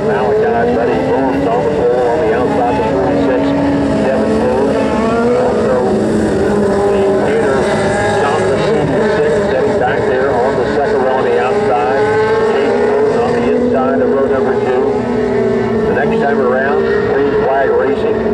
Malachi's Buddy Bowens on the pole on the outside of 46. Devin Bowens. Also, the Peter Johnson, 6, sitting back there on the second row on the outside. Jason Bowens on the inside of row number 2. The next time around, Green Flag Racing